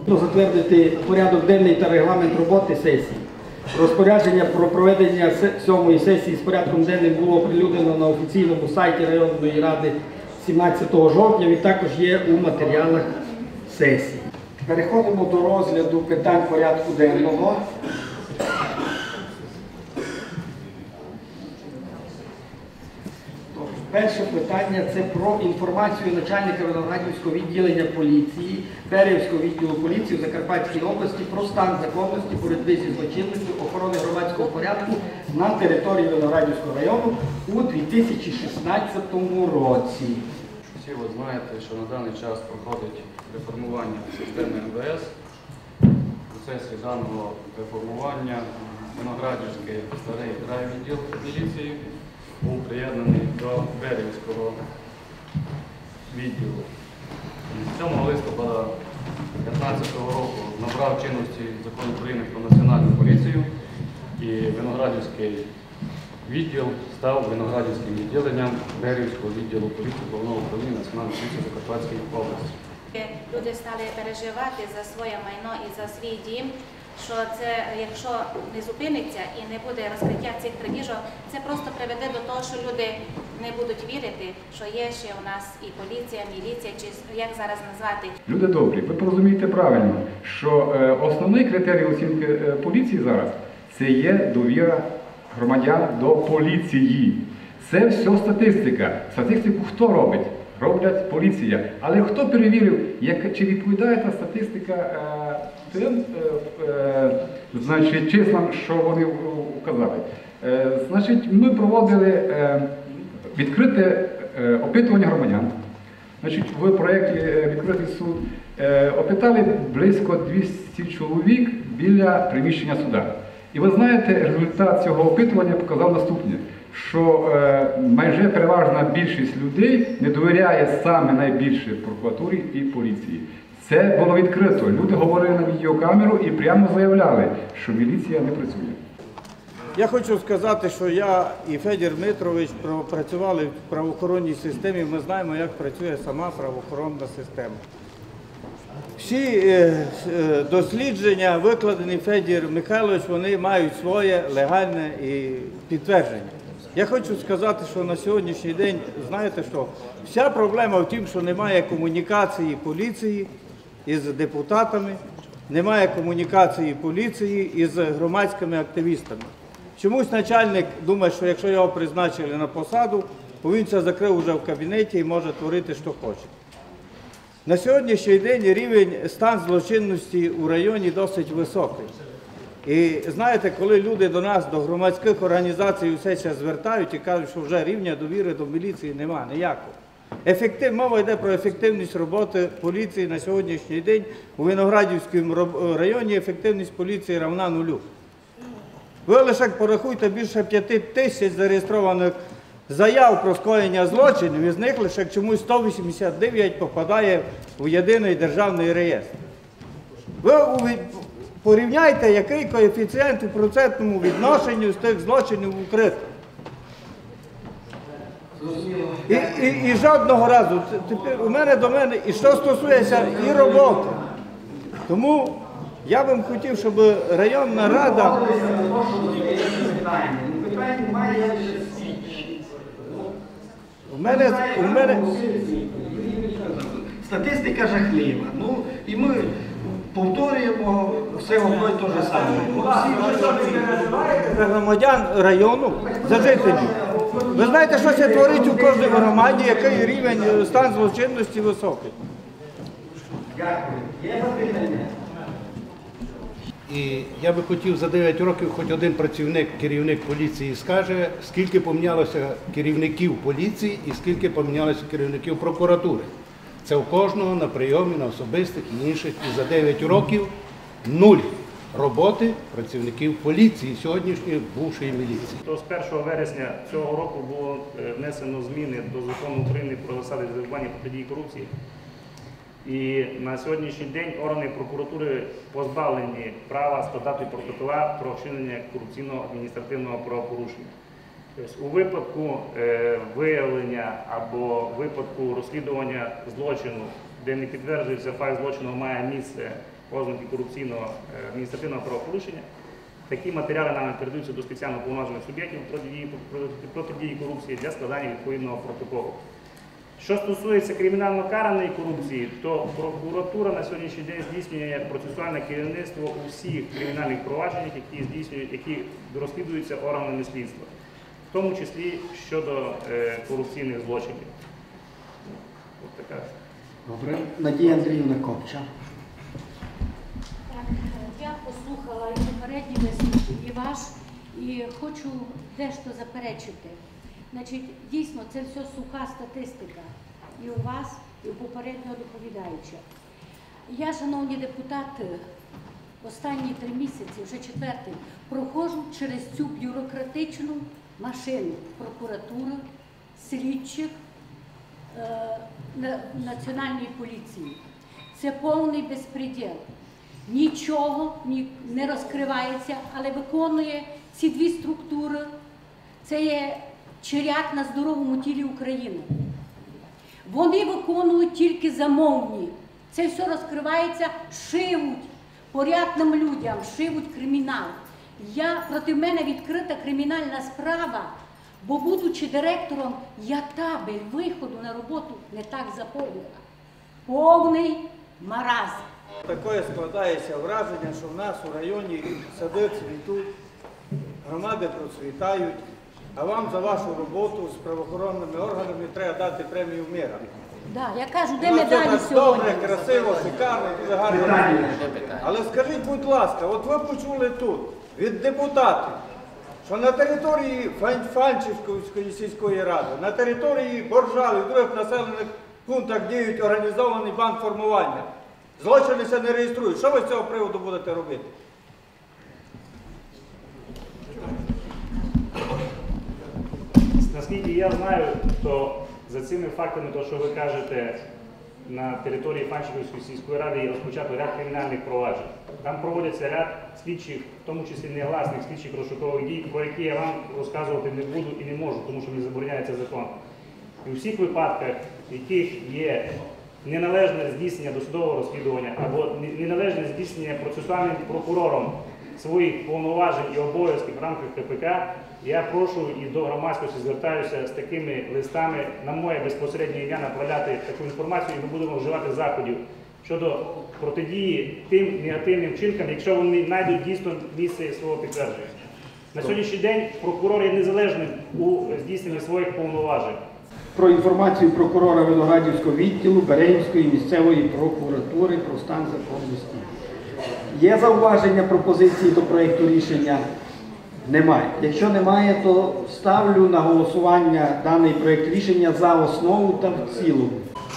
Затвердити порядок денний та регламент роботи сесії. Розпорядження про проведення 7-ї сесії з порядком денним було оприлюднено на офіційному сайті районної ради 17 жовтня. Він також є у матеріалах сесії. Переходимо до розгляду питань порядку денного. Перше питання – це про інформацію начальника Виноградівського відділення поліції, Берівського відділу поліції в Закарпатській області про стан законності боротьби зі злочинністю, охорони громадського порядку на території Виноградівського району у 2016 році. Всі ви знаєте, що на даний час проходить реформування системи МВС. В процесі даного реформування Виноградівський старий райвідділ міліції був приєднаний до Берівського відділу. 7 листопада 2015 року набрав чинності Закон України про національну поліцію і Виноградівський відділ став Виноградівським відділенням Берівського відділу поліції Головного управління Національної поліції Закарпатської області. Люди стали переживати за своє майно і за свій дім, що це, якщо не зупиниться і не буде розкриття цих крадіжок, це просто приведе до того, що люди не будуть вірити, що є ще у нас і поліція, міліція, чи як зараз назвати. Люди добрі, ви порозумієте правильно, що основний критерій оцінки поліції зараз – це є довіра громадян до поліції. Це все статистика. Статистику хто робить? Роблять поліція. Але хто перевірив, чи відповідає та статистика тим числам, що вони вказали? Значить, ми проводили відкрите опитування громадян. Значить, в проєкті «Відкритий суд» опитали близько 200 чоловік біля приміщення суда. І ви знаєте, результат цього опитування показав наступне, що майже переважна більшість людей не довіряє саме найбільше прокуратурі і поліції. Це було відкрито. Люди говорили на відеокамеру і прямо заявляли, що міліція не працює. Я хочу сказати, що я і Федір Дмитрович працювали в правоохоронній системі, ми знаємо, як працює сама правоохоронна система. Всі дослідження, викладені Федір Михайлович, вони мають своє легальне підтвердження. Я хочу сказати, що на сьогоднішній день, знаєте що, вся проблема в тім, що немає комунікації поліції із депутатами, немає комунікації поліції із громадськими активістами. Чомусь начальник думає, що якщо його призначили на посаду, то він це закрив вже в кабінеті і може творити, що хоче. На сьогоднішній день рівень стан злочинності у районі досить високий. І знаєте, коли люди до нас, до громадських організацій усе ще звертають і кажуть, що вже рівня довіри до міліції немає, ніякого. Мова йде про ефективність роботи поліції на сьогоднішній день. У Виноградівському районі ефективність поліції равна нулю. Ви лише порахуйте більше 5 тисяч зареєстрованих заяв про скоєння злочинів, із них лише чомусь 189 попадає у єдиний державний реєстр. Ви порівняйте, який коефіцієнт у процентному відношенню з тих злочинів укритих. І жодного разу, тепер у мене до мене, і що стосується і роботи. Тому я б хотів, щоб районна рада... У мене... Статистика жахлива. Ну, і ми повторюємо все одно і те ж саме. За громадян району, за жителів. Ви знаєте, що це творить у кожній громаді, який рівень стан злочинності високий. Дякую. Є запитання? І я би хотів за 9 років хоч один працівник, керівник поліції скаже, скільки помінялося керівників поліції і скільки помінялося керівників прокуратури. Це у кожного на прийомі, на особистих і інших. І за 9 років 0 роботи працівників поліції, сьогоднішньої бувшої міліції. То з 1 вересня цього року було внесено зміни до Закону України про засади запобігання протидії корупції. І на сьогоднішній день органи прокуратури позбавлені права складати протокола про вчинення корупційного адміністративного правопорушення. Тобто, у випадку виявлення або випадку розслідування злочину, де не підтверджується факт злочину, має місце ознаки корупційного адміністративного правопорушення, такі матеріали нами передаються до спеціально повноважених суб'єктів протидії корупції для складання відповідного протоколу. Що стосується кримінально караної корупції, то прокуратура на сьогоднішній день здійснює процесуальне керівництво у всіх кримінальних провадженнях, які розслідуються органами слідства, в тому числі щодо корупційних злочинів. Ось така. Добре. Надія Андріївна Копча. Я послухала і попередній виступ, і ваш, і хочу дещо заперечити. Значить, дійсно, це все суха статистика. І у вас, і у попереднього доповідаюча. Я, шановні депутати, останні 3 місяці, вже 4-й, проходжу через цю бюрократичну машину прокуратури, слідчих, Національної поліції. Це повний безпреділ. Нічого не розкривається, але виконує ці 2 структури. Це є черяк на здоровому тілі України. Вони виконують тільки замовні. Це все розкривається, шивуть порядним людям, шивуть кримінал. Проти мене відкрита кримінальна справа, бо, будучи директором, я табель виходу на роботу не так заповнила. Повний маразм. Таке складається враження, що в нас у районі сади цвітуть, громади процвітають, а вам за вашу роботу з правоохоронними органами треба дати премію мира. Да, я кажу, де медалі сьогодні? Добре, красиво, шикарно, дуже гарно. Але скажіть, будь ласка, от ви почули тут від депутатів, що на території Фанчівської сільської ради, на території Боржави, в других населених пунктах діють організований банк формування. Злочини ще не реєструють. Що ви з цього приводу будете робити? Наскільки я знаю, то за цими фактами, то, що ви кажете, на території Фанчівської сільської ради є розпочато ряд кримінальних проваджень. Там проводяться ряд слідчих, в тому числі негласних слідчих розшукових дій, про які я вам розказувати не буду і не можу, тому що мені забороняється закон. І у всіх випадках, в яких є неналежне здійснення досудового розслідування або неналежне здійснення процесуальним прокурором своїх повноважень і обов'язків в рамках КПК, я прошу і до громадськості звертаюся з такими листами на моє безпосереднє ім'я направляти таку інформацію, і ми будемо вживати заходів щодо протидії тим негативним вчинкам, якщо вони знайдуть дійсно місце свого підтвердження. На сьогоднішній день прокурор є незалежним у здійсненні своїх повноважень. Про інформацію прокурора Виноградівського відділу Берегівської місцевої прокуратури про стан законності. Є зауваження, пропозиції до проєкту рішення? Немає. Якщо немає, то ставлю на голосування даний проєкт рішення за основу та в цілому.